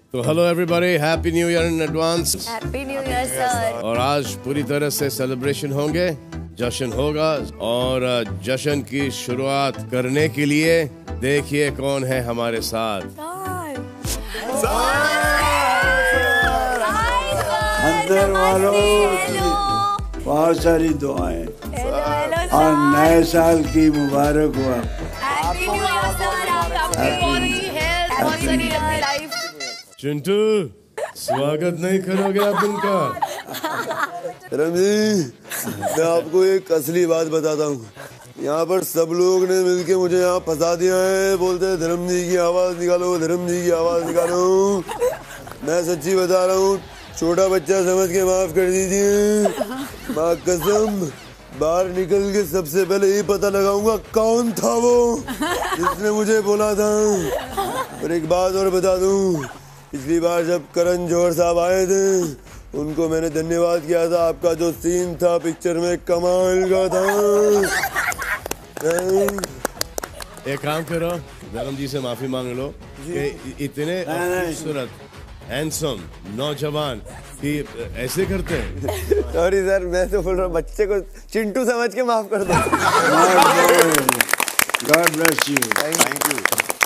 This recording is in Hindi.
तो hello everybody, happy new year in advance. Happy new year sir. और आज पूरी तरह से सेलिब्रेशन होंगे, जश्न होगा। और जश्न की शुरुआत करने के लिए देखिए कौन है हमारे साथ। अंदर वालों बहुत सारी दुआएं और नए साल की मुबारक हुआ। चिंटू, स्वागत नहीं करोगे आप इनका? रमजी, मैं आपको एक असली बात बताता हूँ। यहाँ पर सब लोग ने मिलके मुझे यहाँ फंसा दिया है। बोलते हैं धर्म जी की आवाज निकालो, धर्म जी की आवाज निकालो। मैं सच्ची बता रहा हूँ, छोटा बच्चा समझ के माफ कर दीजिए। माँ कसम, बाहर निकल के सबसे पहले ये पता लगाऊंगा कौन था वो जिसने मुझे बोला था। और एक बात और बता दूं, पिछली बार जब करण जौहर साहब आए थे, उनको मैंने धन्यवाद किया था। आपका जो सीन था पिक्चर में कमाल का था। एक काम करो, धर्म जी से माफी मांग लो कि इतने खूबसूरत हैंडसम नौजवान कि ऐसे करते हैं। सॉरी सर, मैं तो बोल रहा हूँ बच्चे को चिंटू समझ के माफ कर दो। God bless you. Thank you.